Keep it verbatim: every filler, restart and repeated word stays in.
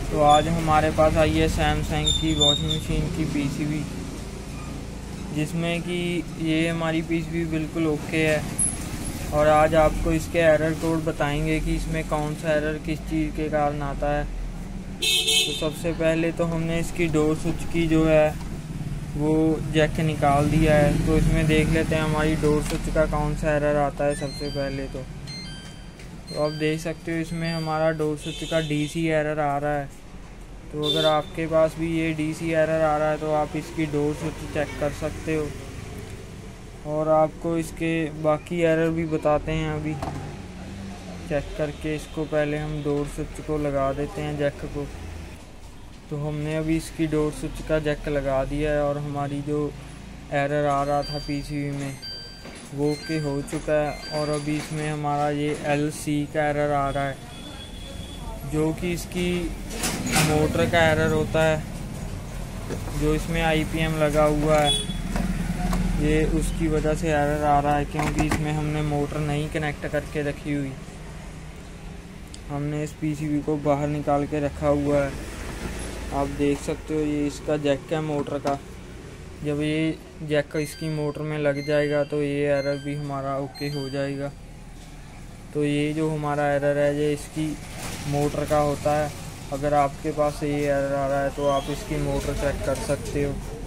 तो आज हमारे पास आई है सैमसंग की वॉशिंग मशीन की पीसीबी, जिसमें कि ये हमारी पीसीबी बिल्कुल ओके है। और आज आपको इसके एरर कोड बताएंगे कि इसमें कौन सा एरर किस चीज़ के कारण आता है। तो सबसे पहले तो हमने इसकी डोर स्विच की जो है वो जैक निकाल दिया है। तो इसमें देख लेते हैं हमारी डोर स्विच का कौन सा एरर आता है। सबसे पहले तो तो आप देख सकते हो इसमें हमारा डोर स्विच का डीसी एरर आ रहा है। तो अगर आपके पास भी ये डीसी एरर आ रहा है तो आप इसकी डोर स्विच चेक कर सकते हो। और आपको इसके बाकी एरर भी बताते हैं अभी चेक करके। इसको पहले हम डोर स्विच को लगा देते हैं जैक को। तो हमने अभी इसकी डोर स्विच का जैक लगा दिया है और हमारी जो एरर आ रहा था पीसीबी में वो ओके हो चुका है। और अभी इसमें हमारा ये एलसी का एरर आ रहा है, जो कि इसकी मोटर का एरर होता है। जो इसमें आईपीएम लगा हुआ है ये उसकी वजह से एरर आ रहा है, क्योंकि इसमें हमने मोटर नहीं कनेक्ट करके रखी हुई। हमने इस पीसीबी को बाहर निकाल के रखा हुआ है। आप देख सकते हो ये इसका जैक है मोटर का। जब ये जैक इसकी मोटर में लग जाएगा तो ये एरर भी हमारा ओके हो जाएगा। तो ये जो हमारा एरर है ये इसकी मोटर का होता है। अगर आपके पास ये एरर आ रहा है तो आप इसकी मोटर चेक कर सकते हो।